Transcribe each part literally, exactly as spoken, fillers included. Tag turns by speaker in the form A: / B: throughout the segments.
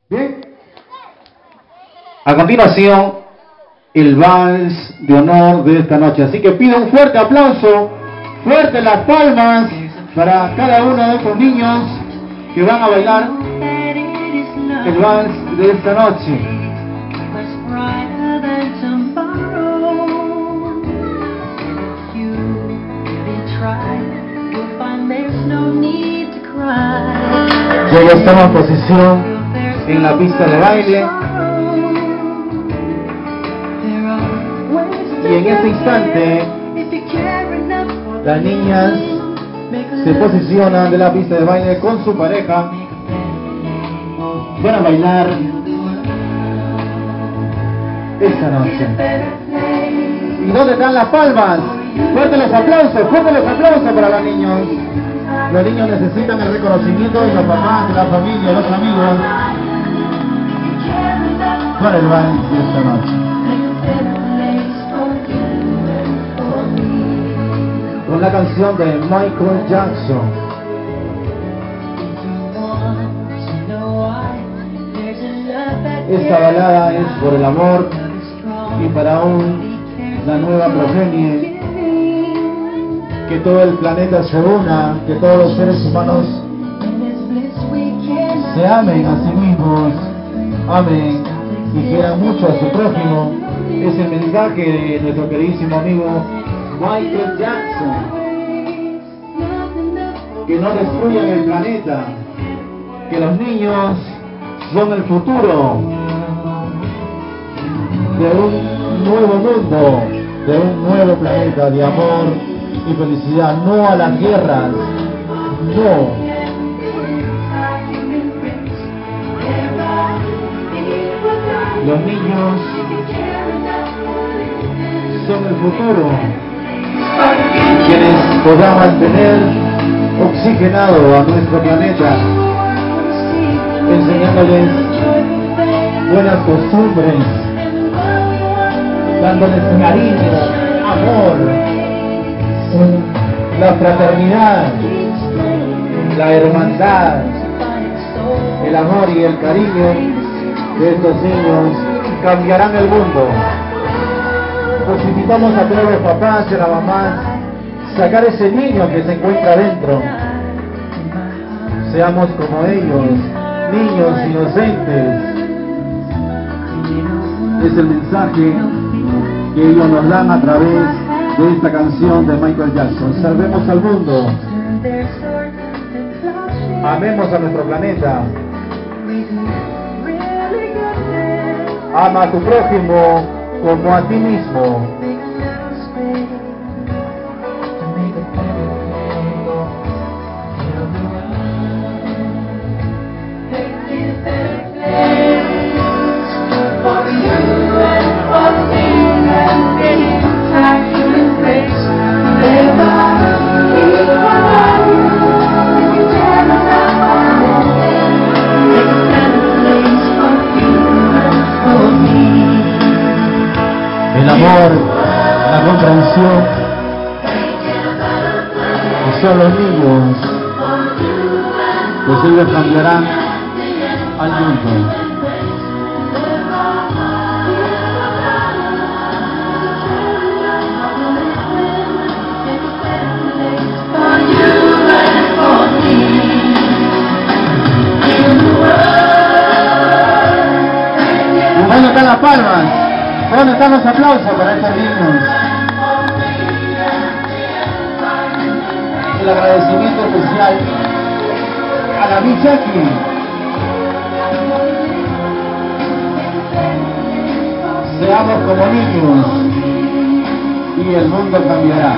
A: Bien. A continuación, el vals de honor de esta noche. Así que pido un fuerte aplauso, fuerte las palmas para cada uno de estos niños que van a bailar el vals de esta noche. Ya ya estamos en posición en la pista de baile. Y en este instante, las niñas se posicionan de la pista de baile con su pareja para bailar esta noche. ¿Y dónde están las palmas? Fuerte los aplausos, fuerte los aplausos para los niños. Los niños necesitan el reconocimiento de los papás, de la familia, de los amigos para el baile de esta noche. Con la canción de Michael Jackson. Esta balada es por el amor y para un, la nueva progenie, que todo el planeta se una, que todos los seres humanos se amen a sí mismos, amen y quieran mucho a su prójimo. Es el mensaje de nuestro queridísimo amigo Michael Jackson. Que no destruyan el planeta, que los niños son el futuro de un nuevo mundo, de un nuevo planeta de amor y felicidad, no a las guerras, no. Los niños son el futuro, quienes podrán mantener oxigenado a nuestro planeta, enseñándoles buenas costumbres, dándoles cariño, amor, la fraternidad, la hermandad, el amor y el cariño de estos niños cambiarán el mundo. Los invitamos a todos los papás y a las mamás a sacar ese niño que se encuentra dentro. Seamos como ellos, niños inocentes. Es el mensaje que ellos nos dan a través de esta canción de Michael Jackson. Salvemos al mundo, amemos a nuestro planeta, ama a tu prójimo como a ti mismo. El amor, la comprensión, y son los niños, pues ellos cambiarán al mundo. ¿Dónde están las palmas? ¿Dónde están los aplausos para estos niños? El agradecimiento especial a la Michaki. Seamos como niños y el mundo cambiará.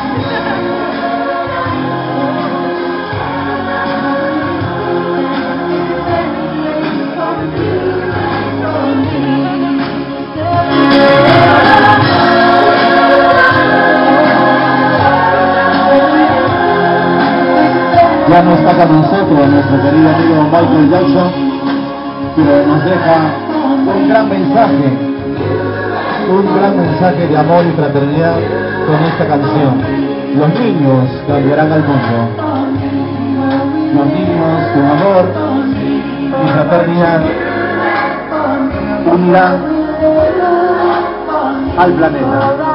A: Ya no está con nosotros nuestro querido amigo Michael Jackson, pero nos deja un gran mensaje, un gran mensaje de amor y fraternidad con esta canción. Los niños cambiarán al mundo. Los niños con amor y fraternidad vida al planeta.